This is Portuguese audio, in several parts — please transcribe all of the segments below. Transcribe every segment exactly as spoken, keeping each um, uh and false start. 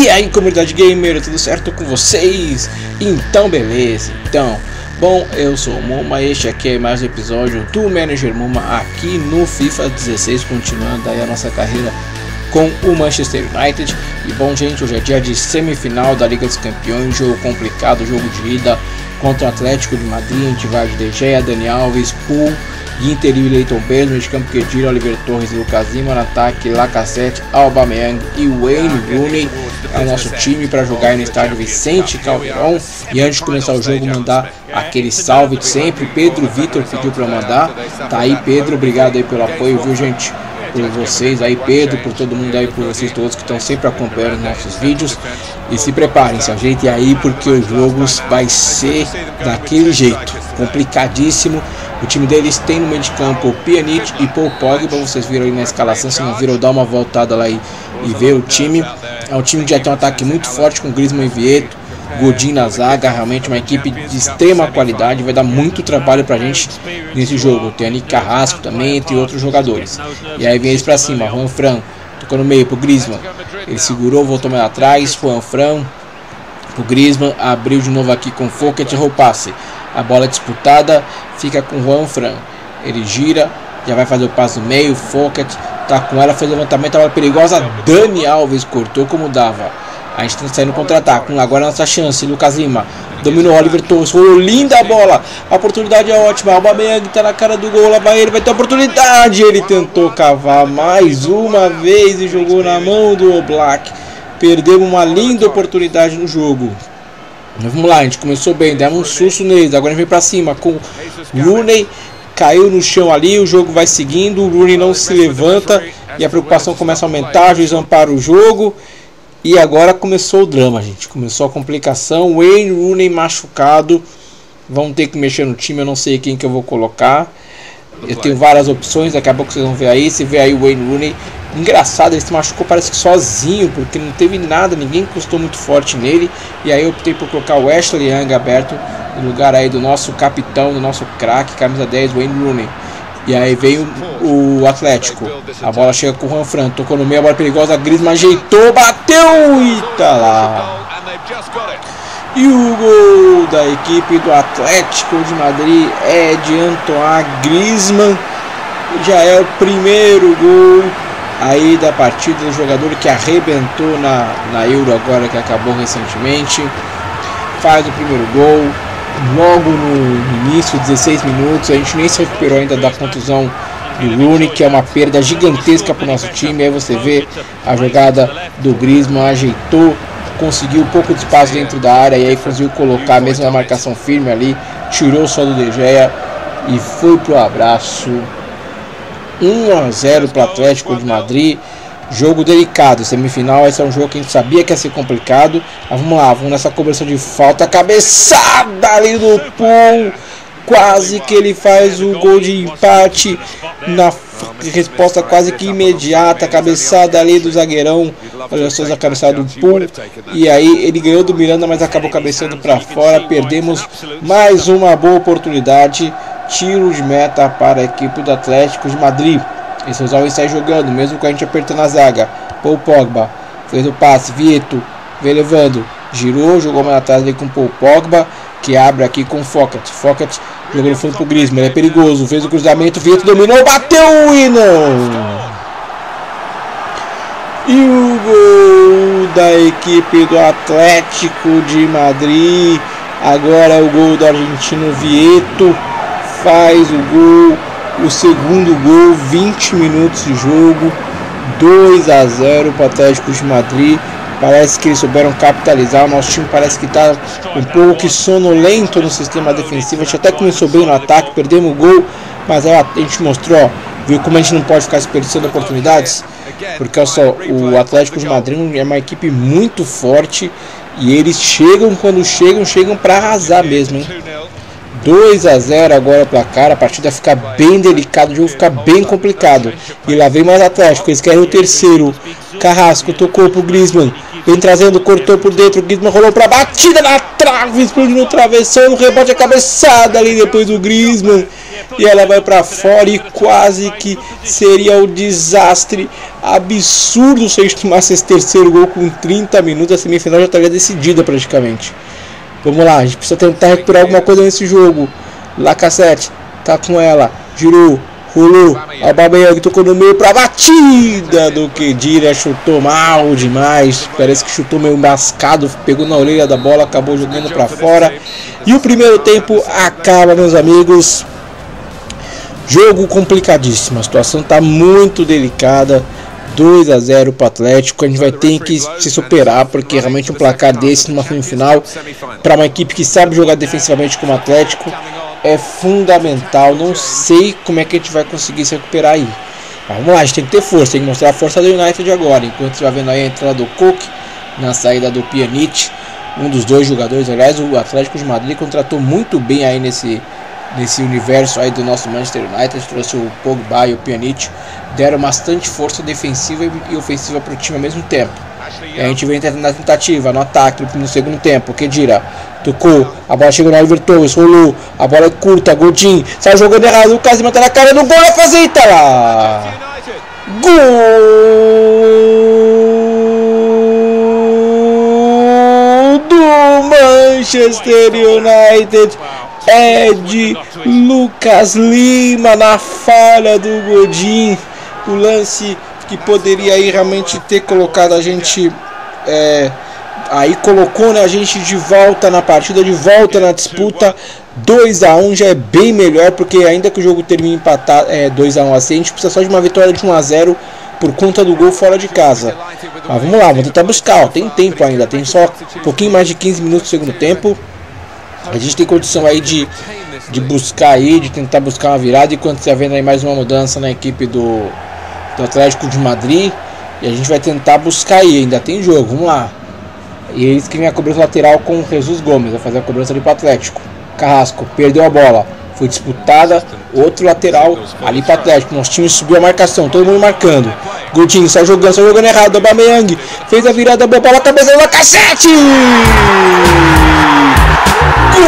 E aí, comunidade gamer, tudo certo com vocês? Então beleza, então bom, eu sou o Muma, este aqui é mais um episódio do Manager Muma aqui no FIFA dezesseis, continuando aí a nossa carreira com o Manchester United. E bom, gente, hoje é dia de semifinal da Liga dos Campeões, jogo complicado, jogo de ida contra o Atlético de Madrid. A gente vai de De Gea, Dani Alves, Pool, Inter e Leighton Baines, no meio de campo Khedira, Oliver Torres e Lucas Lima, no ataque Lacazette, Aubameyang e Wayne Rooney. É o nosso time para jogar aí no estádio Vicente Calderón. E antes de começar o jogo, mandar aquele salve de sempre. Pedro Vitor pediu para mandar. Tá aí, Pedro, obrigado aí pelo apoio, viu, gente? Por vocês aí, Pedro, por todo mundo aí, por vocês todos que estão sempre acompanhando nossos vídeos. E se preparem, se ajeitem aí, porque o jogo vai ser daquele jeito, complicadíssimo. O time deles tem no meio de campo Pjanic e Paul Pogba. Vocês viram aí na escalação, se não viram, dá uma voltada lá e, e ver o time. É um time que já tem um ataque muito forte com Griezmann e Vieto, Godin na zaga, realmente uma equipe de extrema qualidade. Vai dar muito trabalho pra gente nesse jogo. Tem Nick Carrasco também, entre outros jogadores. E aí vem eles pra cima, Juan Fran tocou no meio pro Griezmann, ele segurou, voltou mais atrás, Juan Fran pro Griezmann, abriu de novo aqui com Foket, errou o passe. A bola disputada fica com Juan Fran, ele gira, já vai fazer o passe no meio, Foket tá com ela, fez o levantamento, a bola perigosa, Dani Alves cortou como dava. A gente tá saindo contra-ataque, agora a nossa chance, Lucas Lima dominou, Oliver Torres, rolou linda a bola, a oportunidade é ótima, Aubameyang tá na cara do gol, lá vai ele, vai ter oportunidade, ele tentou cavar mais uma vez e jogou na mão do Oblak. Perdemos uma linda oportunidade no jogo. Vamos lá, a gente começou bem, demos um susto neles, agora a gente vem pra cima com Rooney, caiu no chão ali, o jogo vai seguindo, o Rooney não se levanta e a preocupação começa a aumentar, o juiz ampara o jogo. E agora começou o drama, gente. Começou a complicação. Wayne Rooney machucado. Vamos ter que mexer no time. Eu não sei quem que eu vou colocar. Eu tenho várias opções. Daqui a pouco vocês vão ver aí. Se vê aí o Wayne Rooney. Engraçado, ele se machucou parece que sozinho, porque não teve nada. Ninguém encostou muito forte nele. E aí eu optei por colocar o Ashley Young aberto no lugar aí do nosso capitão, do nosso craque, camisa dez, Wayne Rooney. E aí veio o Atlético. A bola chega com o Juan Fran. Tocou no meio, a bola perigosa. Griezmann ajeitou, bateu e tá lá. E o gol da equipe do Atlético de Madrid é de Antoine Griezmann. Já é o primeiro gol aí da partida do jogador que arrebentou na, na Euro agora, que acabou recentemente. Faz o primeiro gol. Logo no início, dezesseis minutos, a gente nem se recuperou ainda da contusão do Rooney, que é uma perda gigantesca para o nosso time. Aí você vê a jogada do Griezmann, ajeitou, conseguiu um pouco de espaço dentro da área e aí conseguiu colocar mesmo a marcação firme ali, tirou só do De Gea e foi pro abraço. um a zero para o Atlético de Madrid. Jogo delicado, semifinal, esse é um jogo que a gente sabia que ia ser complicado. Mas vamos lá, vamos nessa cobrança de falta, cabeçada ali do Pool, quase que ele faz o gol de empate, na resposta quase que imediata, cabeçada ali do zagueirão, olha só a cabeçada do Pool, e aí ele ganhou do Miranda, mas acabou cabeçando para fora. Perdemos mais uma boa oportunidade, tiro de meta para a equipe do Atlético de Madrid. Esse Oswald sai jogando, mesmo com a gente apertando a zaga. Paul Pogba fez o passe, Vieto veio levando, girou, jogou mais atrás ali com Paul Pogba, que abre aqui com Foket. Foket jogou no fundo pro Griezmann, ele é perigoso, fez o cruzamento, Vieto dominou, bateu e não! E o gol da equipe do Atlético de Madrid, agora é o gol do argentino Vieto, faz o gol. O segundo gol, vinte minutos de jogo, dois a zero para o Atlético de Madrid. Parece que eles souberam capitalizar. O nosso time parece que está um pouco sonolento no sistema defensivo. A gente até começou bem no ataque, perdemos o gol, mas aí a gente mostrou, ó, viu como a gente não pode ficar desperdiçando oportunidades? Porque olha só, o Atlético de Madrid é uma equipe muito forte e eles chegam, quando chegam, chegam para arrasar mesmo, hein? dois a zero agora o placar, a partida fica bem delicada, o jogo fica bem complicado. E lá vem mais Atlético, eles querem o terceiro. Carrasco tocou pro Griezmann, vem trazendo, cortou por dentro, o Griezmann rolou pra batida na trave, explodiu no travessão, no rebote a cabeçada ali depois do Griezmann. E ela vai pra fora e quase que seria um desastre absurdo se a gente tomasse esse terceiro gol com trinta minutos, a semifinal já estaria decidida praticamente. Vamos lá, a gente precisa tentar recuperar alguma coisa nesse jogo. Lacazette tá com ela, girou, rolou, Aubameyang tocou no meio pra batida do Khedira, chutou mal demais, parece que chutou meio mascado, pegou na orelha da bola, acabou jogando pra fora. E o primeiro tempo acaba, meus amigos. Jogo complicadíssimo, a situação tá muito delicada. dois a zero para o Atlético, a gente vai ter que se superar, porque realmente um placar desse numa semifinal, para uma equipe que sabe jogar defensivamente como o Atlético, é fundamental. Não sei como é que a gente vai conseguir se recuperar aí. Mas vamos lá, a gente tem que ter força, tem que mostrar a força do United agora, enquanto você vai vendo aí a entrada do Cook, na saída do Pjanic, um dos dois jogadores. Aliás, o Atlético de Madrid contratou muito bem aí nesse... nesse universo aí do nosso Manchester United, trouxe o Pogba e o Pjanic, deram bastante força defensiva e ofensiva para o time ao mesmo tempo. E a gente vem na tentativa, no ataque, no segundo tempo, Khedira tocou, a bola chegou no Oliver Torres, rolou, a bola é curta, Godin, sai jogando errado, o Casemiro tá na cara do gol, vai fazer, e tá lá! Gol do Manchester United! É de Lucas Lima na falha do Godin, o lance que poderia aí realmente ter colocado a gente, é, aí colocou, né, a gente de volta na partida, de volta na disputa. Dois a um já é bem melhor, porque ainda que o jogo termine empatado, é, dois a um assim, a gente precisa só de uma vitória de um a zero por conta do gol fora de casa. Mas vamos lá, vamos tentar buscar, ó, tem tempo ainda, tem só um pouquinho mais de quinze minutos do segundo tempo. A gente tem condição aí de, de buscar aí, de tentar buscar uma virada. Enquanto você está vendo aí mais uma mudança na equipe do, do Atlético de Madrid. E a gente vai tentar buscar aí, ainda tem jogo, vamos lá. E eles que vem a cobrança lateral com o Jesus Gomes, vai fazer a cobrança ali para o Atlético. Carrasco, perdeu a bola, foi disputada, outro lateral ali para o Atlético. Nosso time subiu a marcação, todo mundo marcando. Godinho sai jogando, sai jogando errado, Aubameyang fez a virada, boa bola, cabeça do Lacazette! Gol!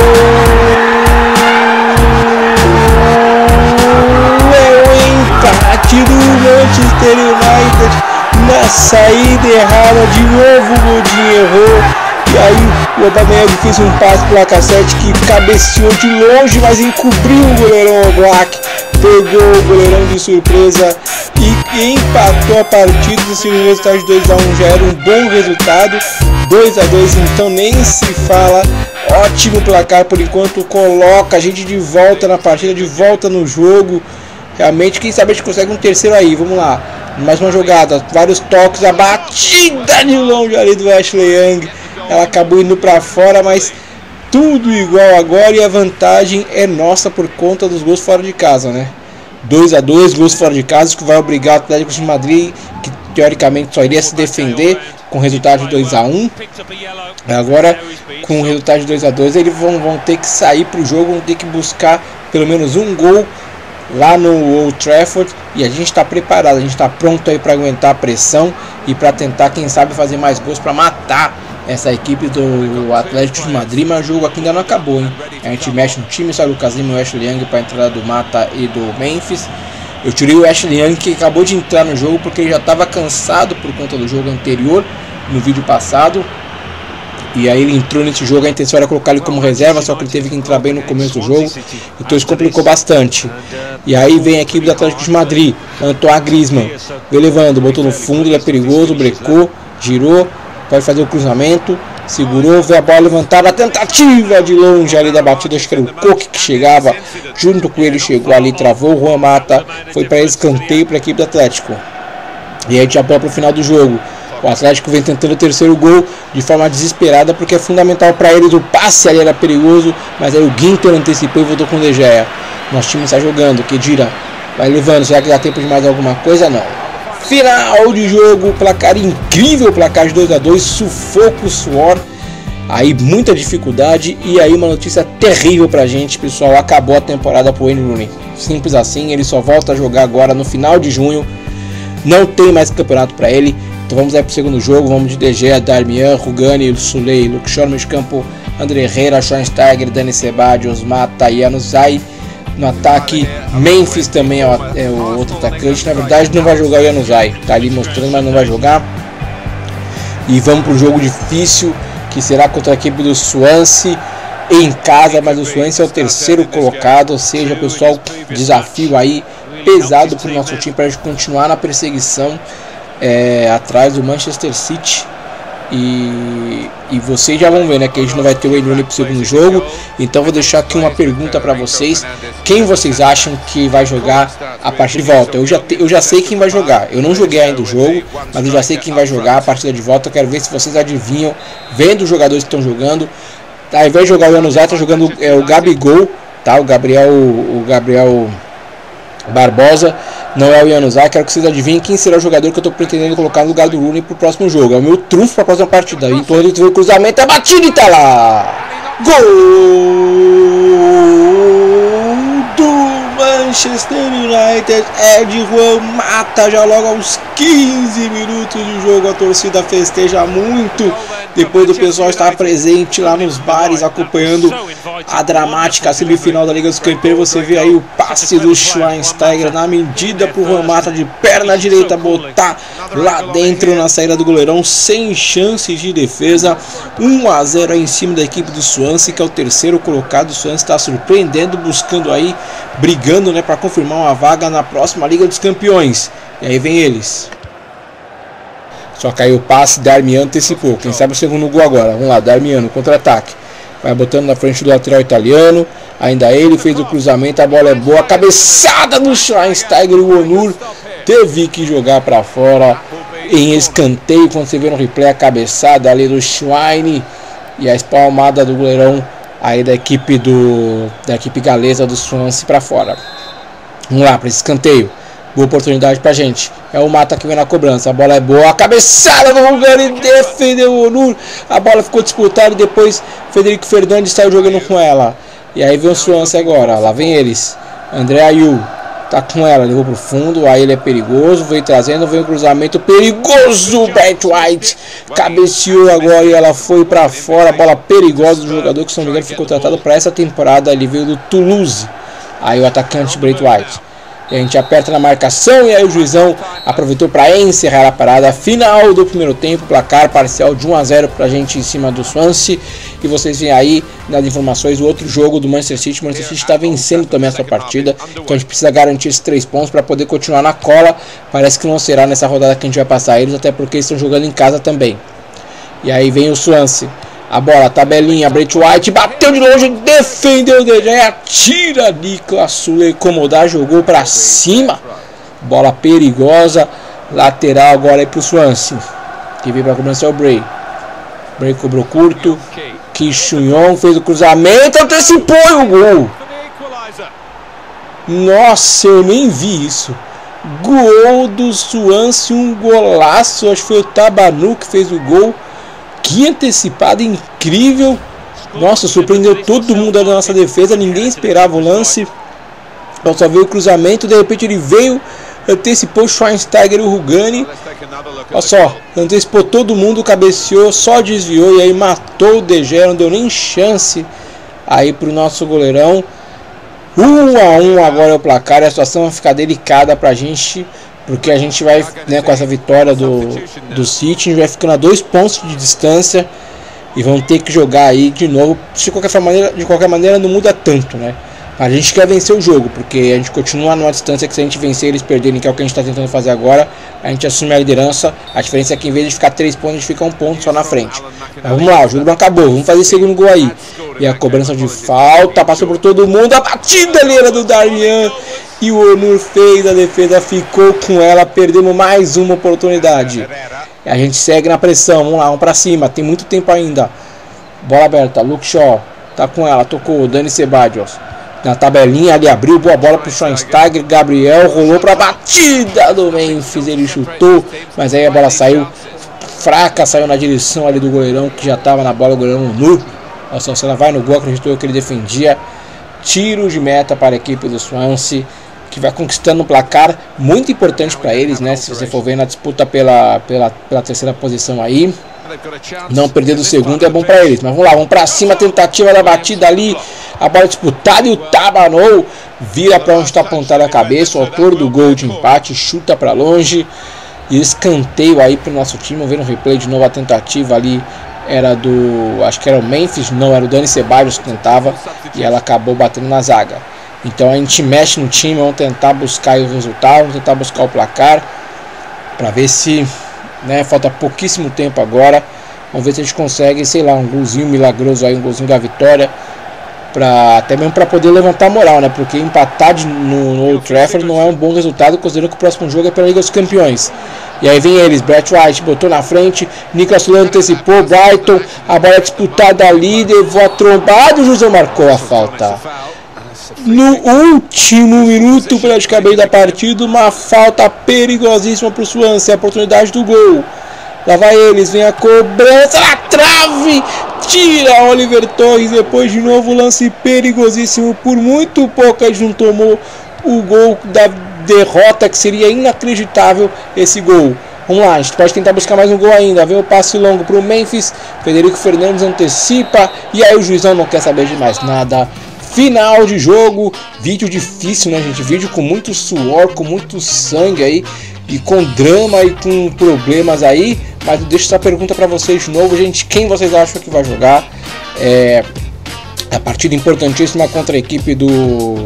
É o empate do Manchester United na saída errada, de novo o Godinho errou. E aí o Aubameyang fez um passe pro Lacazette que cabeceou de longe, mas encobriu o goleirão Oblak, pegou o goleirão de surpresa e empatou a partida. Esse resultado de dois a um já era um bom resultado. dois a dois então nem se fala. Ótimo placar por enquanto, coloca a gente de volta na partida, de volta no jogo. Realmente, quem sabe a gente consegue um terceiro aí. Vamos lá, mais uma jogada, vários toques, a batida de longe ali do Ashley Young, ela acabou indo para fora, mas tudo igual agora e a vantagem é nossa por conta dos gols fora de casa, né? dois a dois, gols fora de casa, que vai obrigar o Atlético de Madrid, que teoricamente só iria se defender com o resultado de dois a um. Agora, com o resultado de dois a dois, eles vão, vão ter que sair para o jogo, vão ter que buscar pelo menos um gol lá no Old Trafford. E a gente está preparado, a gente está pronto aí para aguentar a pressão e para tentar, quem sabe, fazer mais gols para matar essa equipe do Atlético de Madrid. Mas o jogo aqui ainda não acabou, hein? A gente mexe no time, sai o Lucas Lima e o Ashley Young para a entrada do Mata e do Memphis. Eu tirei o Ashley Young, que acabou de entrar no jogo porque ele já estava cansado por conta do jogo anterior, no vídeo passado. E aí ele entrou nesse jogo, a intenção era colocar ele como reserva, só que ele teve que entrar bem no começo do jogo, então isso complicou bastante. E aí vem a equipe do Atlético de Madrid, Antoine Griezmann, veio levando, botou no fundo, ele é perigoso, brecou, girou, pode fazer o cruzamento, segurou, veio a bola levantada, a tentativa de longe ali da batida, acho que era o Coque que chegava, junto com ele chegou ali, travou, o Juan Mata, foi para escanteio para a equipe do Atlético. E aí a gente já pula para o final do jogo. O Atlético vem tentando o terceiro gol de forma desesperada, porque é fundamental para eles. O passe ali era perigoso, mas aí o Ginter antecipou e voltou com o De Gea. Nosso time está jogando, Khedira vai levando, será que dá tempo de mais alguma coisa? Não. Final de jogo, placar incrível, placar de dois a dois, sufoco, suor. Aí muita dificuldade. E aí uma notícia terrível pra gente, pessoal. Acabou a temporada pro Wayne Rooney. Simples assim, ele só volta a jogar agora no final de junho. Não tem mais campeonato pra ele. Então vamos aí pro segundo jogo. Vamos de De Gea, Darmian, Rugani, Suley, Luke Shaw no meio de campo, André Herrera, Schweinsteiger, Dani Ceballos, Mata e Januzaj. No ataque, Memphis também é o, é o outro atacante. Na verdade não vai jogar o Januzaj, tá ali mostrando, mas não vai jogar. E vamos pro jogo difícil, que será contra a equipe do Swansea em casa, mas o Swansea é o terceiro colocado, ou seja, pessoal, desafio aí pesado para o nosso time, para a gente continuar na perseguição é, atrás do Manchester City. E, e vocês já vão ver, né, que a gente não vai ter o Wayne Rooney pro segundo jogo. Então vou deixar aqui uma pergunta para vocês: quem vocês acham que vai jogar a partida de volta? Eu já, te, eu já sei quem vai jogar. Eu não joguei ainda o jogo, mas eu já sei quem vai jogar a partida de volta. Eu quero ver se vocês adivinham, vendo os jogadores que estão jogando. Ao invés de jogar o Januzaj, tá jogando é, o Gabigol, tá? O Gabriel, o Gabriel Barbosa. Não é o Januzaj. Quero que vocês adivinhem quem será o jogador que eu estou pretendendo colocar no lugar do Rooney pro próximo jogo. É o meu trunfo para a próxima partida. Então ele teve o cruzamento, a batida e tá lá! Gol do Manchester United. É de Juan Mata, já logo aos quinze minutos de jogo. A torcida festeja muito depois do pessoal estar presente lá nos bares acompanhando a dramática semifinal da Liga dos Campeões. Você vê aí o passe do Schweinsteiger na medida pro Juan Mata de perna direita botar lá dentro na saída do goleirão, sem chances de defesa. um a zero em cima da equipe do Swansea, que é o terceiro colocado. O Swansea está surpreendendo, buscando aí, brigando, né, para confirmar uma vaga na próxima Liga dos Campeões. E aí vem eles. Só caiu o passe, Darmian antecipou. Quem sabe o segundo gol agora. Vamos lá, Darmian no contra-ataque. Vai botando na frente do lateral italiano. Ainda ele fez o cruzamento, a bola é boa. Cabeçada do Schweinsteiger. O Onur teve que jogar para fora em escanteio. Quando você vê no replay a cabeçada ali do Schwein e a espalmada do goleirão aí da equipe, do, da equipe galesa do Swansea para fora. Vamos lá para esse escanteio. Boa oportunidade pra gente. É o Mata que vem na cobrança. A bola é boa. A cabeçada do Rugani defendeu o Onur. A bola ficou disputada e depois Federico Fernandes saiu jogando com ela. E aí vem o Swansea agora. Lá vem eles. André Ayew tá com ela. Levou pro fundo. Aí ele é perigoso. Vem trazendo. Vem o cruzamento perigoso. Brett White cabeceou agora e ela foi pra fora. Bola perigosa do jogador que, se não me engano, foi contratado para essa temporada. Ele veio do Toulouse. Aí o atacante Brett White. E a gente aperta na marcação e aí o juizão aproveitou para encerrar a parada final do primeiro tempo. Placar parcial de um a zero para a gente em cima do Swansea. E vocês veem aí nas informações o outro jogo do Manchester City. O Manchester City está vencendo também essa partida. Então a gente precisa garantir esses três pontos para poder continuar na cola. Parece que não será nessa rodada que a gente vai passar eles, até porque eles estão jogando em casa também. E aí vem o Swansea. A bola, tabelinha, Brett White bateu de longe, defendeu o De Gea, tira Niklas Süle, incomodar, jogou pra cima. Bola perigosa, lateral agora aí pro Swansea. Quem veio pra cobrança é o Bray. Bray cobrou curto, Ki Chun-yong fez o cruzamento, antecipou e o gol. Nossa, eu nem vi isso. Gol do Swansea, um golaço, acho que foi o Tabanu que fez o gol. Que antecipada incrível. Nossa, surpreendeu todo mundo da nossa defesa. Ninguém esperava o lance. Eu só vi o cruzamento. De repente ele veio, antecipou o Schweinsteiger e o Rugani. Olha só, antecipou todo mundo, cabeceou, só desviou e aí matou o De Gea. Não deu nem chance aí pro nosso goleirão. um a um agora é o placar. E a situação vai ficar delicada pra gente, porque a gente vai, né, com essa vitória do, do City, a gente vai ficando a dois pontos de distância e vamos ter que jogar aí de novo. De qualquer maneira, de qualquer maneira não muda tanto, né? A gente quer vencer o jogo, porque a gente continua numa distância que, se a gente vencer eles perderem, que é o que a gente está tentando fazer agora, a gente assume a liderança. A diferença é que, em vez de ficar três pontos, a gente fica um ponto só na frente. Mas vamos lá, o jogo não acabou, vamos fazer o segundo gol aí. E a cobrança de falta, passou por todo mundo, a batida ali era do Darmian. E o Onur fez a defesa, ficou com ela, perdemos mais uma oportunidade. E a gente segue na pressão, vamos lá, vamos pra cima, tem muito tempo ainda. Bola aberta, Luke Shaw, tá com ela, tocou, Dani Ceballos. Na tabelinha, ali abriu, boa bola pro Schweinsteiger, Gabriel rolou pra batida do Memphis, ele chutou, mas aí a bola saiu fraca, saiu na direção ali do goleirão, que já estava na bola, o goleirão nu. Nossa, se ela vai no gol, acreditou que ele defendia. Tiro de meta para a equipe do Swansea, que vai conquistando um placar muito importante para eles, né? Se você for ver na disputa pela, pela, pela terceira posição aí, não perder do segundo é bom para eles. Mas vamos lá, vamos para cima, tentativa da batida ali, a bola disputada e o Tabanou vira para onde está apontada a cabeça. O autor do gol de empate chuta para longe e escanteio aí para o nosso time. Vamos ver no replay de novo a tentativa ali. Era do, acho que era o Memphis, não, era o Dani Ceballos que tentava e ela acabou batendo na zaga. Então a gente mexe no time, vamos tentar buscar o resultado, vamos tentar buscar o placar para ver se, né, falta pouquíssimo tempo agora. Vamos ver se a gente consegue, sei lá, um golzinho milagroso aí, um golzinho da vitória, pra, até mesmo para poder levantar a moral, né? Porque empatar de, no, no Old Trafford não é um bom resultado, considerando que o próximo jogo é pela Liga dos Campeões. E aí vem eles, Brett White botou na frente, Nicolas Solano antecipou, Brighton, a bola é disputada ali, levou a trombada, o José marcou a falta. No último minuto praticamente da partida, uma falta perigosíssima para o Swansea, a oportunidade do gol. Lá vai eles, vem a cobrança na trave, tira Oliver Torres, depois de novo lance perigosíssimo, por muito pouco a gente não tomou o gol da derrota, que seria inacreditável esse gol. Vamos lá, a gente pode tentar buscar mais um gol ainda. Vem o passe longo para o Memphis, Federico Fernandes antecipa, e aí o juizão não quer saber de mais nada. Final de jogo, vídeo difícil, né, gente? Vídeo com muito suor, com muito sangue aí, e com drama e com problemas aí. Mas eu deixo essa pergunta para vocês de novo, gente. Quem vocês acham que vai jogar? É a partida importantíssima contra a equipe do,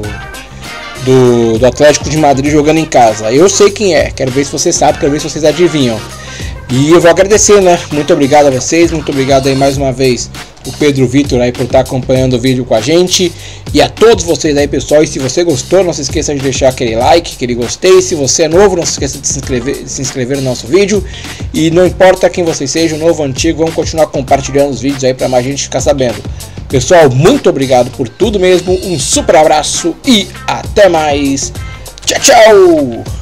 do, do Atlético de Madrid jogando em casa. Eu sei quem é, quero ver se vocês sabem, quero ver se vocês adivinham. E eu vou agradecer, né? Muito obrigado a vocês, muito obrigado aí mais uma vez o Pedro Vitor aí por estar acompanhando o vídeo com a gente, e a todos vocês aí, pessoal. E se você gostou, não se esqueça de deixar aquele like, aquele gostei. Se você é novo, não se esqueça de se inscrever, de se inscrever no nosso vídeo, e não importa quem vocês sejam, novo ou antigo, vamos continuar compartilhando os vídeos aí para mais gente ficar sabendo. Pessoal, muito obrigado por tudo mesmo, um super abraço e até mais. Tchau, tchau!